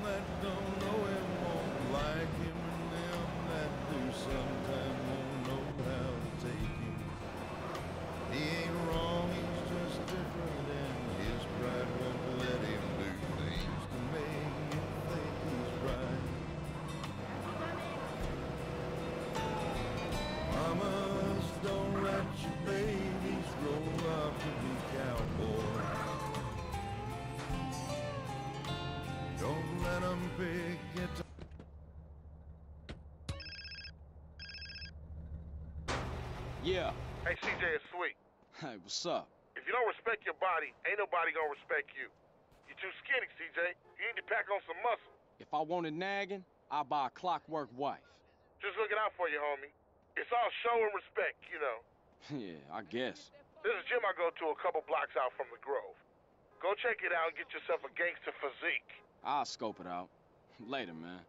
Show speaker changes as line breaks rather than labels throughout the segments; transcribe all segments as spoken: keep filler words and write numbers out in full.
that don't know him won't like him, and them that do sometimes won't know how to take him. He ain't wrong, he's just different, and his pride won't let him do things to make him think he's right. Mamas, don't let your babies grow up to be cowboys. Don't let them pick guitar.
Yeah.
Hey, C J, it's Sweet.
Hey, what's up?
If you don't respect your body, ain't nobody gonna respect you. You're too skinny, C J. You need to pack on some muscle.
If I wanted nagging, I'd buy a clockwork wife.
Just looking out for you, homie. It's all show and respect, you know.
Yeah, I guess.
There's a gym I go to a couple blocks out from the Grove. Go check it out and get yourself a gangster physique.
I'll scope it out. Later, man.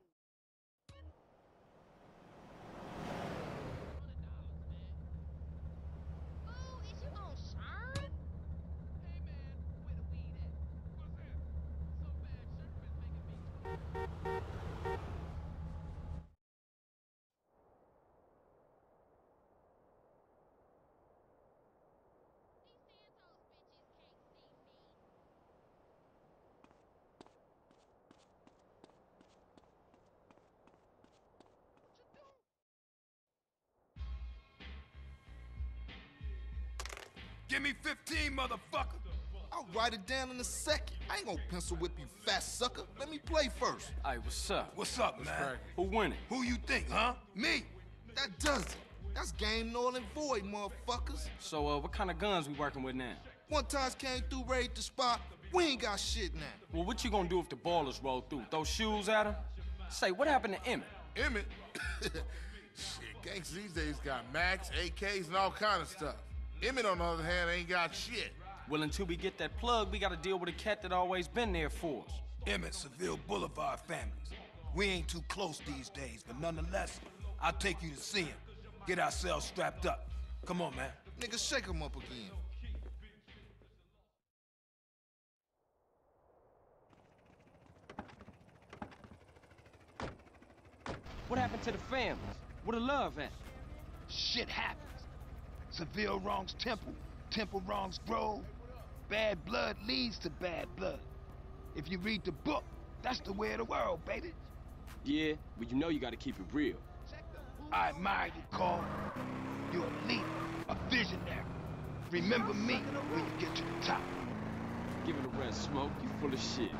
Give me fifteen, motherfucker.
I'll write it down in a second. I ain't gonna pencil whip you, fat sucker. Let me play first.
Hey, what's up?
What's up, man?
Who winning?
Who you think, huh? Me.
That does it. That's game null and void, motherfuckers.
So, uh, what kind of guns we working with now?
One times came through, raid the spot. We ain't got shit now.
Well, what you gonna do if the ballers roll through? Throw shoes at them? Say, what happened to Emmett?
Emmett? Shit, gangs these days got Macs, A Ks, and all kind of stuff. Emmett, on the other hand, ain't got shit.
Well, until we get that plug, we gotta deal with a cat that always been there for us.
Emmett, Seville Boulevard families. We ain't too close these days, but nonetheless, I'll take you to see him. Get ourselves strapped up. Come on, man.
Nigga, shake him up again.
What happened to the families? Where the love at?
Shit happens. Seville wrongs Temple, Temple wrongs Grove. Bad blood leads to bad blood. If you read the book, that's the way of the world, baby.
Yeah, but you know you gotta keep it real.
I admire you, Carl. You're a leader, a visionary. Remember me when you get to the top.
Give it a rest, Smoke. You full of shit.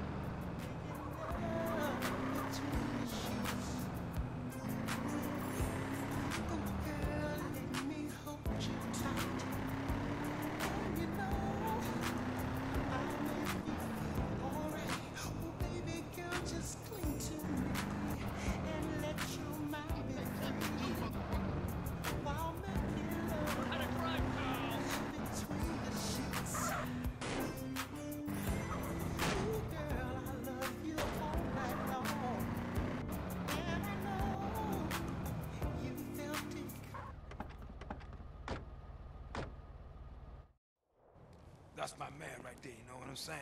That's my man right there, you know what I'm saying?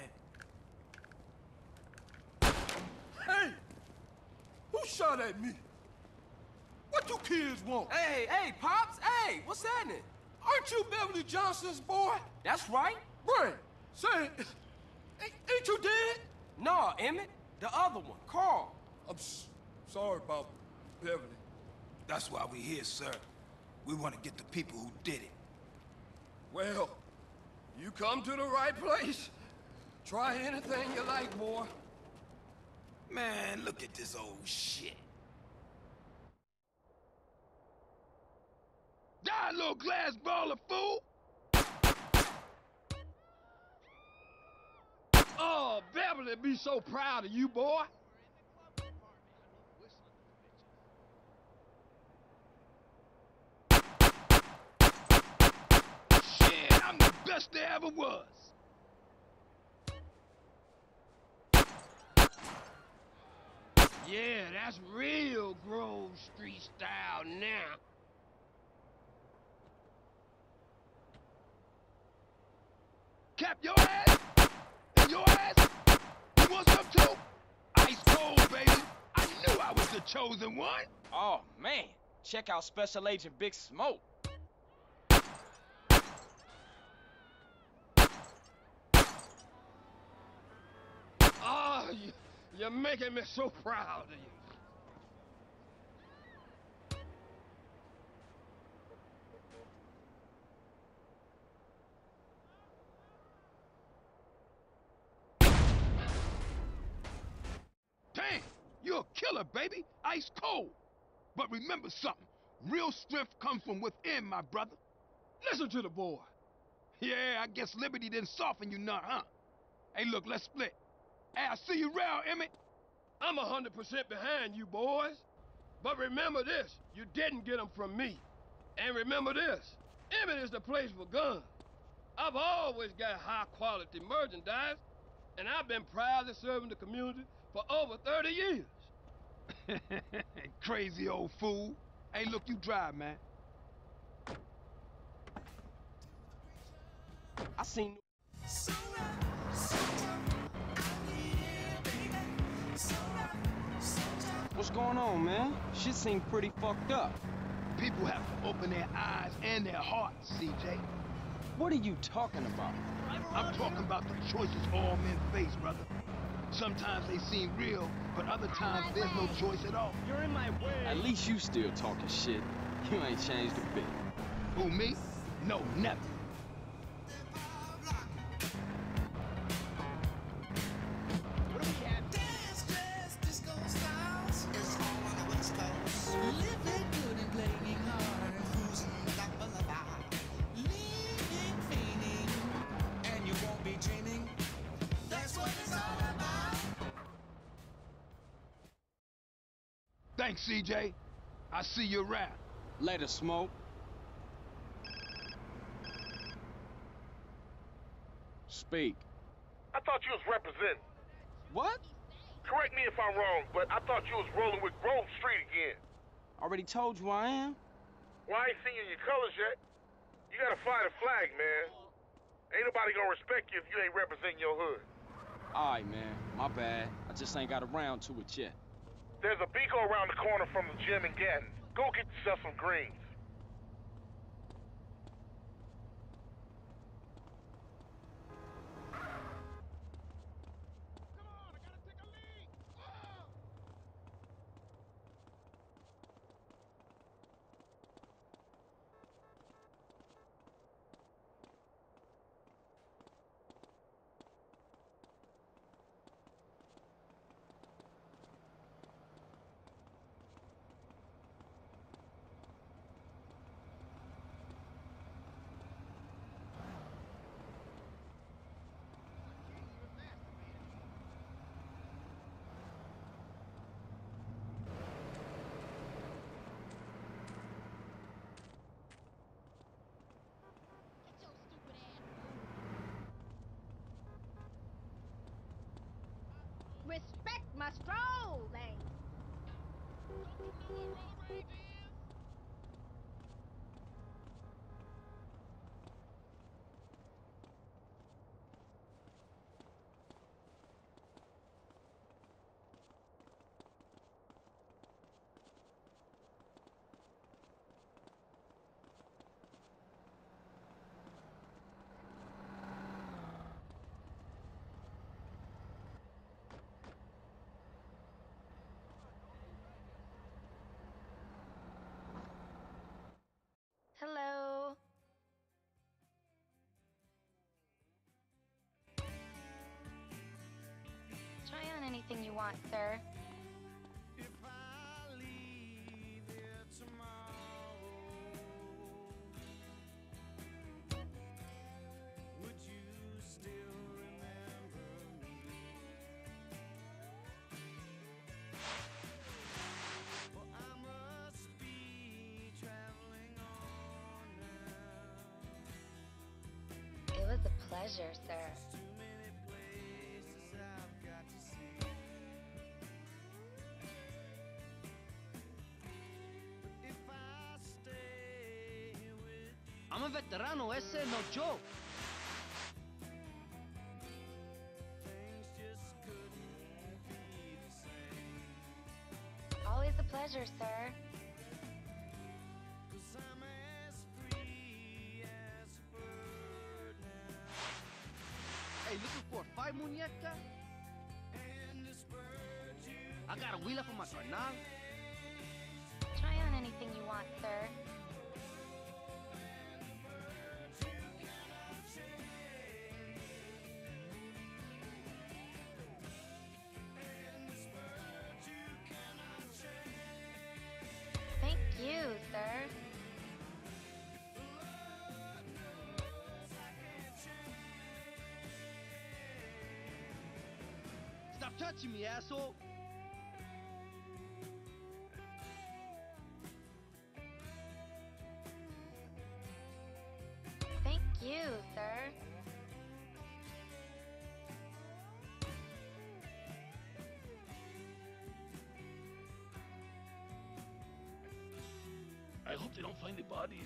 Hey! Who shot at me? What do kids want?
Hey, hey, Pops! Hey, what's happening?
Aren't you Beverly Johnson's boy?
That's right.
Brian, say, ain't, ain't you dead?
No, Emmett. The other one, Carl.
I'm s sorry about Beverly.
That's why we here, sir. We want to get the people who did it.
Well, you come to the right place. Try anything you like, boy.
Man, look at this old shit.
Die, little glass baller, fool! Oh, Beverly be so proud of you, boy. Shit, I'm the best there ever was. Yeah, that's real Grove Street style now. Cap your ass? And your ass? You want some too? chosen one?
Oh, man. Check out Special Agent Big Smoke.
Oh, you, you're making me so proud of you.
Damn, you're a killer, baby. Ice cold. But remember something. Real strength comes from within, my brother.
Listen to the boy.
Yeah, I guess Liberty didn't soften you none, huh? Hey, look, let's split. Hey, I'll see you around, Emmett.
I'm a hundred percent behind you boys. But remember this, you didn't get them from me. And remember this, Emmett is the place for guns. I've always got high quality merchandise, and I've been proudly serving the community for over thirty years.
Crazy old fool. Hey, look, you drive, man.
I seen... What's going on, man? Shit seemed pretty fucked up.
People have to open their eyes and their hearts, C J.
What are you talking about?
I'm talking about the choices all men face, brother. Sometimes they seem real, but other times there's no choice at all.
You're in my way.
At least you still talking shit. You ain't changed a bit.
Who, me? No, never. Thanks, C J. I see you around.
Later, Smoke. Speak.
I thought you was representing.
What?
Correct me if I'm wrong, but I thought you was rolling with Grove Street again.
Already told you I am.
Well, I ain't seen you in your colors yet. You gotta fly the flag, man. Ain't nobody gonna respect you if you ain't representing your hood.
Alright, man. My bad. I just ain't got around to it yet.
There's a Beaco around the corner from the gym in Gatton. Go get yourself some greens.
Respect my stroll, lane. Hello. Try on anything you want, sir.
If I leave here tomorrow, would you still remember me? For I must be traveling on now.
It was a pleasure, sir.
Too many places I've got to see. If I stay with you,
I'm a veterano, ese no joke.
things just couldn't be the same.
Always pleasure, sir.
Hey, looking for a fight, muñeca? I got a wheeler for my carnal.
Try on anything you want, sir. Thank you, sir.
Stop touching me, asshole.
Thank you, sir.
I hope they don't find the bodies.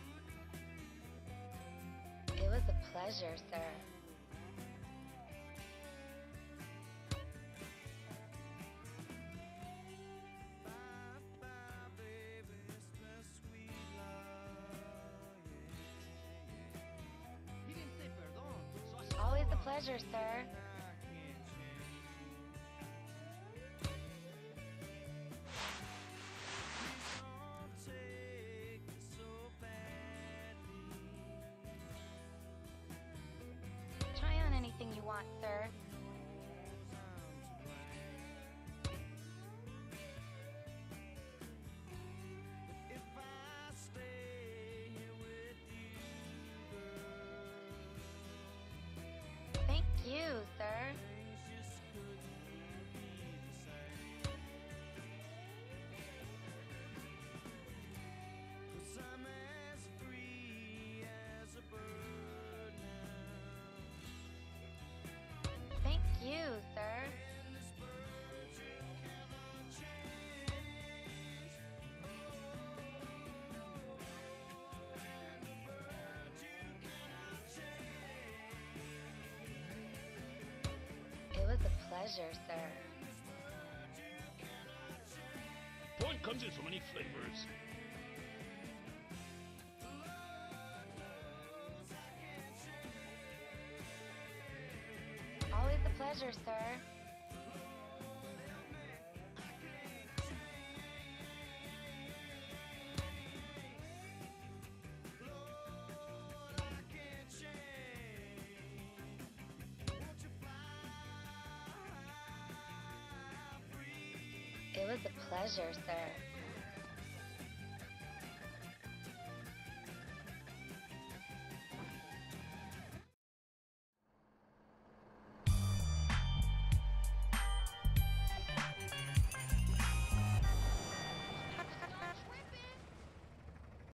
It was a pleasure, sir.
He didn't say perdón, so I
Always a pleasure, sir. Try on anything you want, sir. Thank you, sir. Thank you, sir. It was a pleasure, sir.
Point comes in so many flavors.
Always a pleasure, sir. It was a pleasure, sir.